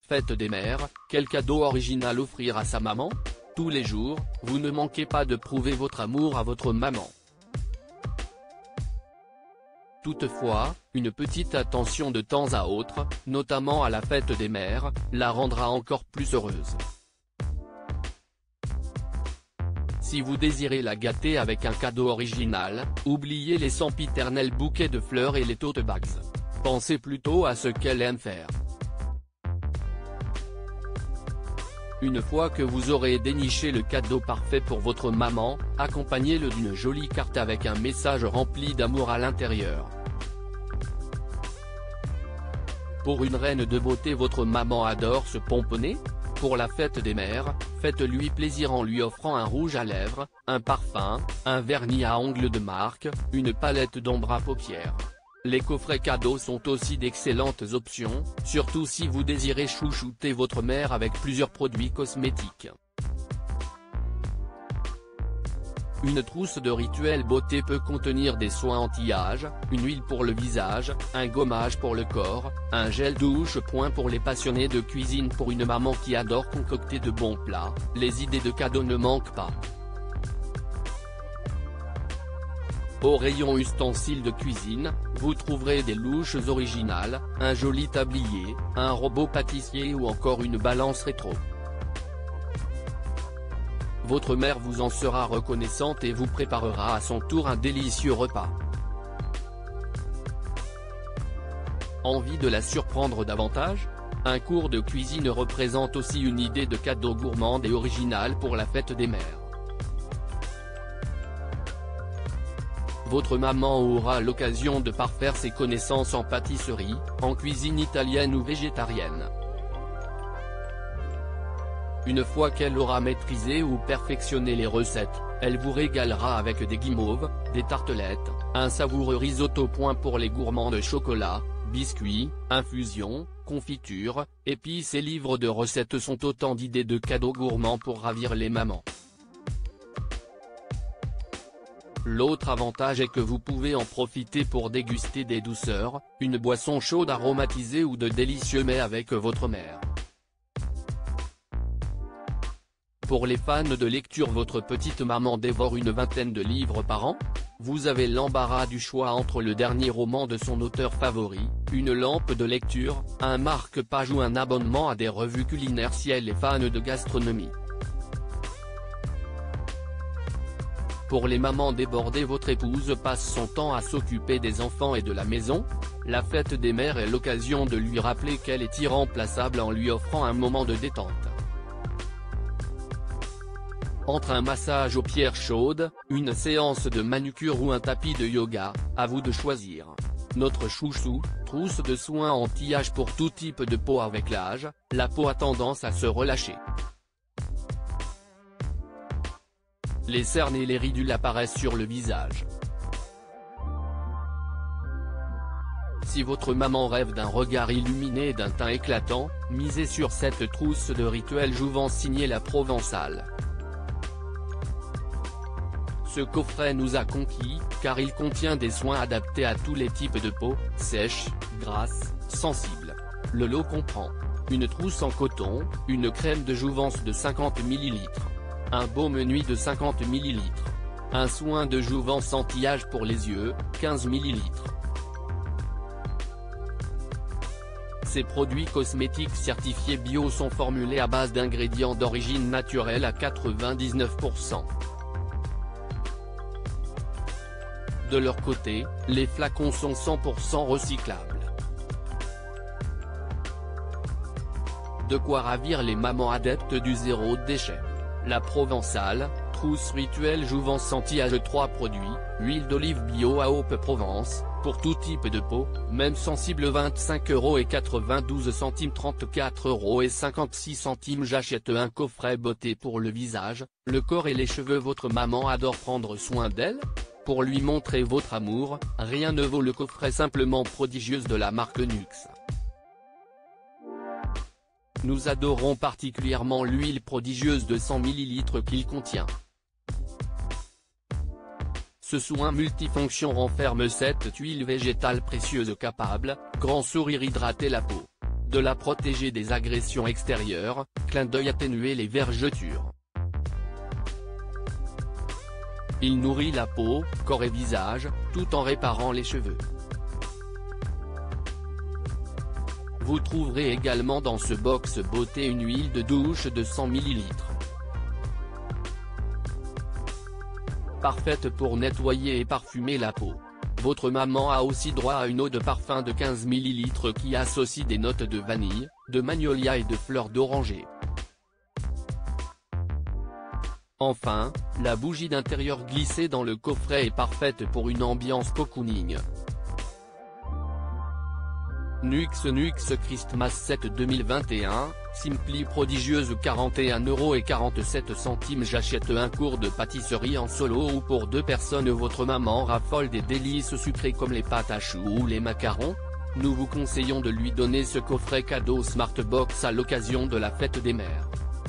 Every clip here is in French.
Fête des mères, quel cadeau original offrir à sa maman? Tous les jours, vous ne manquez pas de prouver votre amour à votre maman. Toutefois, une petite attention de temps à autre, notamment à la fête des mères, la rendra encore plus heureuse. Si vous désirez la gâter avec un cadeau original, oubliez les sempiternels bouquets de fleurs et les tote bags. Pensez plutôt à ce qu'elle aime faire. Une fois que vous aurez déniché le cadeau parfait pour votre maman, accompagnez-le d'une jolie carte avec un message rempli d'amour à l'intérieur. Pour une reine de beauté, votre maman adore se pomponner? Pour la fête des mères, faites-lui plaisir en lui offrant un rouge à lèvres, un parfum, un vernis à ongles de marque, une palette d'ombre à paupières. Les coffrets cadeaux sont aussi d'excellentes options, surtout si vous désirez chouchouter votre mère avec plusieurs produits cosmétiques. Une trousse de rituel beauté peut contenir des soins anti-âge, une huile pour le visage, un gommage pour le corps, un gel douche-point pour les passionnés de cuisine. Pour une maman qui adore concocter de bons plats, les idées de cadeaux ne manquent pas. Au rayon ustensiles de cuisine, vous trouverez des louches originales, un joli tablier, un robot pâtissier ou encore une balance rétro. Votre mère vous en sera reconnaissante et vous préparera à son tour un délicieux repas. Envie de la surprendre davantage? Un cours de cuisine représente aussi une idée de cadeau gourmande et originale pour la fête des mères. Votre maman aura l'occasion de parfaire ses connaissances en pâtisserie, en cuisine italienne ou végétarienne. Une fois qu'elle aura maîtrisé ou perfectionné les recettes, elle vous régalera avec des guimauves, des tartelettes, un savoureux risotto. Pour les gourmands de chocolat, biscuits, infusions, confitures, épices et livres de recettes sont autant d'idées de cadeaux gourmands pour ravir les mamans. L'autre avantage est que vous pouvez en profiter pour déguster des douceurs, une boisson chaude aromatisée ou de délicieux mets avec votre mère. Pour les fans de lecture, votre petite maman dévore une vingtaine de livres par an? Vous avez l'embarras du choix entre le dernier roman de son auteur favori, une lampe de lecture, un marque-page ou un abonnement à des revues culinaires si elle est fan de gastronomie. Pour les mamans débordées, votre épouse passe son temps à s'occuper des enfants et de la maison? La fête des mères est l'occasion de lui rappeler qu'elle est irremplaçable en lui offrant un moment de détente. Entre un massage aux pierres chaudes, une séance de manucure ou un tapis de yoga, à vous de choisir. Notre chouchou, trousse de soins anti-âge pour tout type de peau. Avec l'âge, la peau a tendance à se relâcher. Les cernes et les ridules apparaissent sur le visage. Si votre maman rêve d'un regard illuminé et d'un teint éclatant, misez sur cette trousse de rituel Jouvence signée La Provençale. Ce coffret nous a conquis, car il contient des soins adaptés à tous les types de peau, sèche, grasse, sensible. Le lot comprend une trousse en coton, une crème de jouvence de 50 ml, un baume nuit de 50 ml, un soin de jouvence anti-âge pour les yeux, 15 ml. Ces produits cosmétiques certifiés bio sont formulés à base d'ingrédients d'origine naturelle à 99%. De leur côté, les flacons sont 100% recyclables. De quoi ravir les mamans adeptes du zéro déchet. La Provençale, trousse rituelle jouvence anti-âge. 3 produits, huile d'olive bio à Haute-Provence, pour tout type de peau, même sensible 25,92 €, 34,56 €. J'achète un coffret beauté pour le visage, le corps et les cheveux. Votre maman adore prendre soin d'elle? Pour lui montrer votre amour, rien ne vaut le coffret simplement prodigieuse de la marque Nuxe. Nous adorons particulièrement l'huile prodigieuse de 100 ml qu'il contient. Ce soin multifonction renferme cette huile végétale précieuse capable, grand sourire, hydrater la peau. de la protéger des agressions extérieures, clin d'œil atténuer les vergetures. Il nourrit la peau, corps et visage, tout en réparant les cheveux. Vous trouverez également dans ce box beauté une huile de douche de 100 ml. Parfaite pour nettoyer et parfumer la peau. Votre maman a aussi droit à une eau de parfum de 15 ml qui associe des notes de vanille, de magnolia et de fleurs d'oranger. Enfin, la bougie d'intérieur glissée dans le coffret est parfaite pour une ambiance cocooning. Nux Christmas Set 2021, Simply prodigieuse 41,47 €. J'achète un cours de pâtisserie en solo ou pour 2 personnes. Votre maman raffole des délices sucrés comme les pâtes à choux ou les macarons? Nous vous conseillons de lui donner ce coffret cadeau Smartbox à l'occasion de la fête des mères.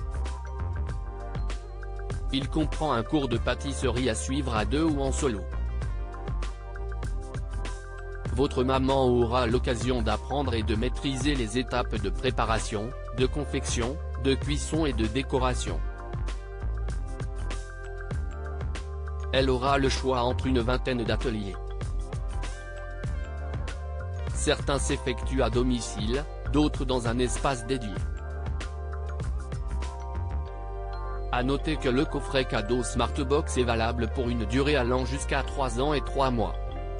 Il comprend un cours de pâtisserie à suivre à 2 ou en solo. Votre maman aura l'occasion d'apprendre et de maîtriser les étapes de préparation, de confection, de cuisson et de décoration. Elle aura le choix entre une vingtaine d'ateliers. Certains s'effectuent à domicile, d'autres dans un espace dédié. À noter que le coffret cadeau Smartbox est valable pour une durée allant jusqu'à 3 ans et 3 mois.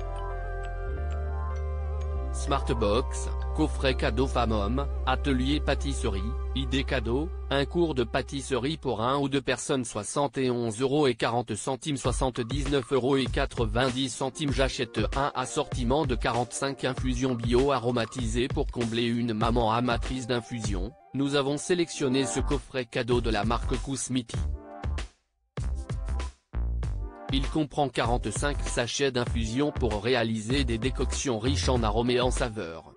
Smartbox, coffret cadeau femme-homme, atelier pâtisserie, idée cadeau, un cours de pâtisserie pour 1 ou 2 personnes 71,40 €, 79,90 €. J'achète un assortiment de 45 infusions bio aromatisées pour combler une maman amatrice d'infusion. Nous avons sélectionné ce coffret cadeau de la marque Kousmiti. Il comprend 45 sachets d'infusion pour réaliser des décoctions riches en arômes et en saveurs.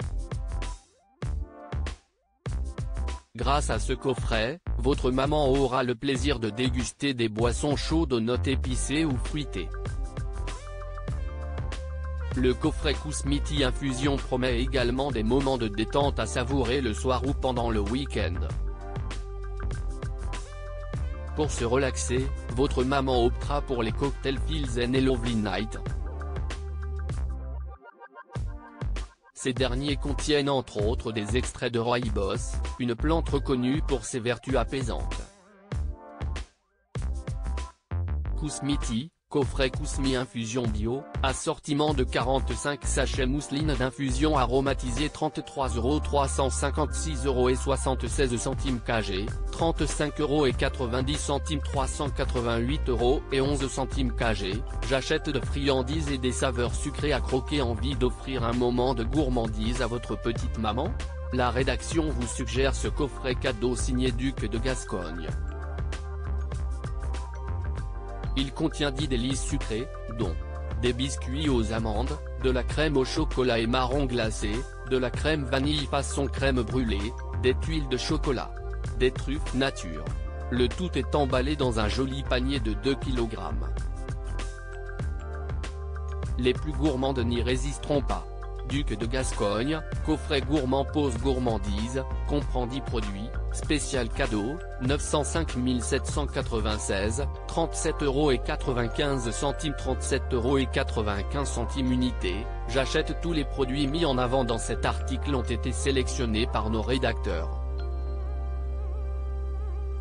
Grâce à ce coffret, votre maman aura le plaisir de déguster des boissons chaudes aux notes épicées ou fruitées. Le coffret Kousmiti Infusion promet également des moments de détente à savourer le soir ou pendant le week-end. Pour se relaxer, votre maman optera pour les cocktails Feels and Lovely Night. Ces derniers contiennent entre autres des extraits de rooibos, une plante reconnue pour ses vertus apaisantes. Kousmiti, coffret Kousmi Infusion Bio, assortiment de 45 sachets mousseline d'infusion aromatisée 33,356,76 kg, 35,90 €, 388,11 kg. J'achète de friandises et des saveurs sucrées à croquer. Envie d'offrir un moment de gourmandise à votre petite maman? La rédaction vous suggère ce coffret cadeau signé Duc de Gascogne. Il contient 10 délices sucrées, dont des biscuits aux amandes, de la crème au chocolat et marron glacé, de la crème vanille façon crème brûlée, des tuiles de chocolat, des truffes nature. Le tout est emballé dans un joli panier de 2 kg. Les plus gourmandes n'y résisteront pas. Duc de Gascogne, coffret gourmand pause gourmandise, comprend 10 produits, spécial cadeau, 905 796, 37,95 €, 37,95 € unité. J'achète. Tous les produits mis en avant dans cet article ont été sélectionnés par nos rédacteurs.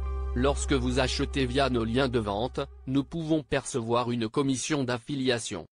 Lorsque vous achetez via nos liens de vente, nous pouvons percevoir une commission d'affiliation.